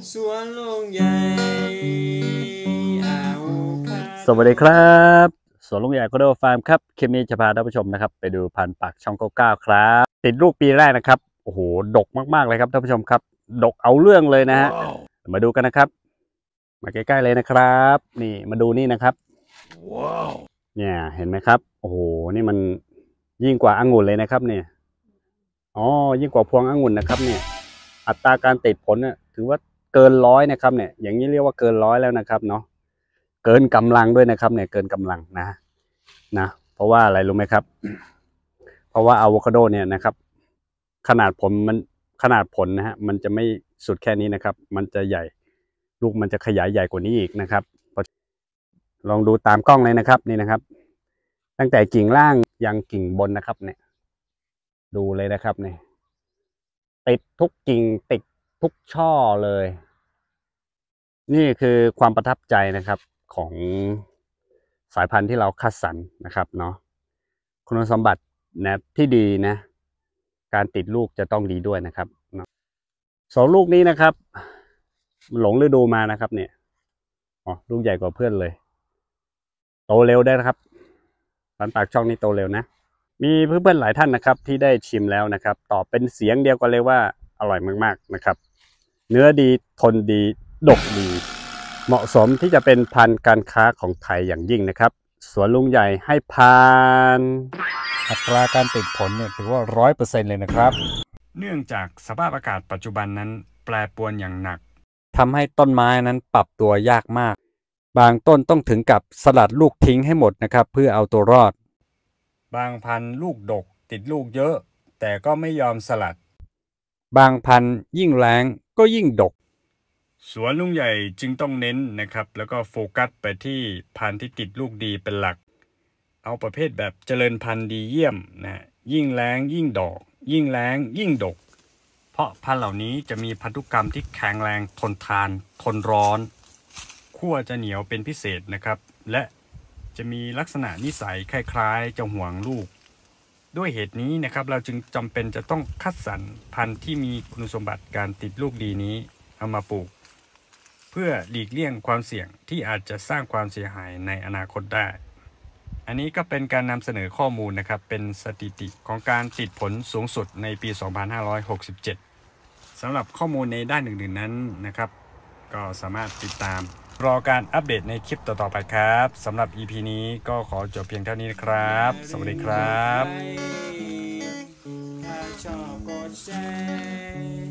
สวนลุงใหญ่สวัสดีครับสวนลุงใหญ่โคโดฟาร์มครับคลิปนี้จะพาท่านผู้ชมนะครับไปดูพันธุ์ปักช่อง99ครับติดลูกปีแรกนะครับโอ้โหดกมากๆเลยครับท่านผู้ชมครับดกเอาเรื่องเลยนะฮะ มาดูกันนะครับมาใกล้ๆเลยนะครับนี่มาดูนี่นะครับเนี่ยเห็นไหมครับโอ้โหนี่มันยิ่งกว่าองุ่นเลยนะครับเนี่ยอ๋อยิ่งกว่าพวงองุ่นนะครับเนี่ยอัตราการติดผลเนี่ยถือว่าเกิน100นะครับเนี่ยอย่างนี้เรียกว่าเกิน100แล้วนะครับเนาะเกินกำลังด้วยนะครับเนี่ยเกินกำลังนะเพราะว่าอะไรรู้ไหมครับเพราะว่าอะโวคาโดเนี่ยนะครับขนาดผลนะฮะมันจะไม่สุดแค่นี้นะครับมันจะใหญ่ลูกมันจะขยายใหญ่กว่านี้อีกนะครับลองดูตามกล้องเลยนะครับนี่นะครับตั้งแต่กิ่งล่างยังกิ่งบนนะครับเนี่ยดูเลยนะครับเนี่ยติดทุกกิ่งติดทุกช่อเลยนี่คือความประทับใจนะครับของสายพันธุ์ที่เราคัดสรรนะครับเนาะคุณสมบัตินะที่ดีนะการติดลูกจะต้องดีด้วยนะครับสองลูกนี้นะครับหลงฤดูมานะครับเนี่ยอ๋อลูกใหญ่กว่าเพื่อนเลยโตเร็วได้นะครับพันธุ์ปากช่องนี้โตเร็วนะมีเพื่อนๆหลายท่านนะครับที่ได้ชิมแล้วนะครับตอบเป็นเสียงเดียวกันเลยว่าอร่อยมากๆนะครับเนื้อดีทนดีดกดีเหมาะสมที่จะเป็นพันธุ์การค้าของไทยอย่างยิ่งนะครับสวนลุงใหญ่ให้ผ่านอัตราการติดผลเนี่ยถือว่า100%เลยนะครับเนื่องจากสภาพอากาศปัจจุบันนั้นแปรปรวนอย่างหนักทำให้ต้นไม้นั้นปรับตัวยากมากบางต้นต้องถึงกับสลัดลูกทิ้งให้หมดนะครับเพื่อเอาตัวรอดบางพันธุ์ลูกดกติดลูกเยอะแต่ก็ไม่ยอมสลัดบางพันธุ์ยิ่งแรงก็ยิ่งดกสวนลุงใหญ่จึงต้องเน้นนะครับแล้วก็โฟกัสไปที่พันธุ์ที่ติดลูกดีเป็นหลักเอาประเภทแบบเจริญพันธุ์ดีเยี่ยมนะยิ่งแรงยิ่งดอกยิ่งแรงยิ่งดกเพราะพันธุ์เหล่านี้จะมีพันธุกรรมที่แข็งแรงทนทานทนร้อนขั้วจะเหนียวเป็นพิเศษนะครับและจะมีลักษณะนิสัยคล้ายๆจะห่วงลูกด้วยเหตุนี้นะครับเราจึงจำเป็นจะต้องคัดสรรพันธุ์ที่มีคุณสมบัติการติดลูกดีนี้เอามาปลูกเพื่อหลีกเลี่ยงความเสี่ยงที่อาจจะสร้างความเสียหายในอนาคตได้อันนี้ก็เป็นการนำเสนอข้อมูลนะครับเป็นสถิติของการติดผลสูงสุดในปี 2567 สำหรับข้อมูลในด้านอื่นๆนั้นนะครับก็สามารถติดตามรอการอัปเดตในคลิปต่อๆไปครับสำหรับ EP นี้ก็ขอจบเพียงเท่านี้นะครับสวัสดีครับถ้าชอบกดแชร์